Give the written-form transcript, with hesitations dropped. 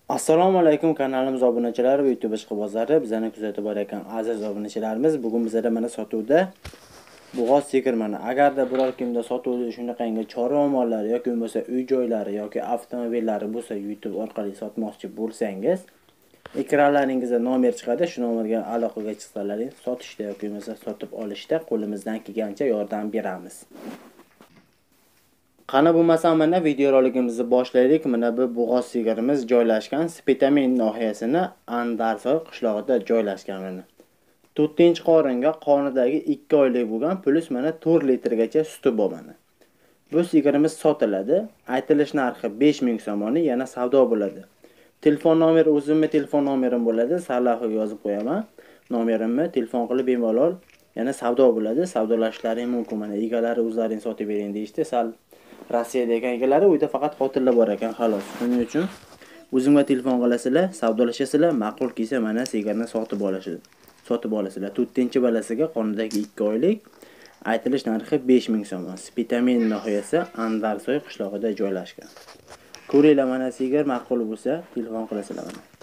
Assalomu alaykum kanalimiz obunachilari va YouTube ishqibozlari, bizani kuzatib borayotgan aziz obunachilarimiz, bugun bizda mana sotuvda bo'g'oz sigir mana. Agarda biror kimda sotuvda shunaqangi chorva mollari yoki bo'lmasa uy joylari yoki avtomobillari bo'lsa, YouTube orqali sotmoqchi bo'lsangiz, ekranlaringizda nomer chiqadi, shu nomerga aloqaga chiqsalaring, sotishda yoki bo'lmasa sotib olishda qo'limizdan kelgancha yordam beramiz. Qani bo'lmasa mana video roligimizni boshlaylik. Mana bu bo'g'oz sigirimiz joylashgan Spitamin nohiyasini Andarsoy qishlog'ida joylashgan mana. 4-qoringa qonidagi 2 oylik bo'lgan, plus mana 4 litrgacha suti bor mana. Bu sigirimiz sotiladi. Aytilish narxi 5000 so'moni, yana savdo bo'ladi. Telefon nomeri o'zimning telefon nomerim bo'ladi, sarlavhaga yozib qo'yaman. Nomerimni telefon qilib bemalol yana savdo bo'ladi. Savdolashlaring mumkin mana. Egalari o'zlaring sotib bering deyishdi. Sal Rossiyadagi egalari uyda faqat xotinlar bor ekan, xolos. Shuning uchun o'zimga telefon qilasizlar, savdolashasizlar, ma'qul kelsa mana sigirni sotib olasizlar. 4-balasiga qonidagi 2 oylik, aytilish narxi 5000 so'm. Spitamin nohiyasi Andarsoy qishlog'ida joylashgan. Ko'ringlar mana sigir, ma'qul bo'lsa telefon qilasizlar mana.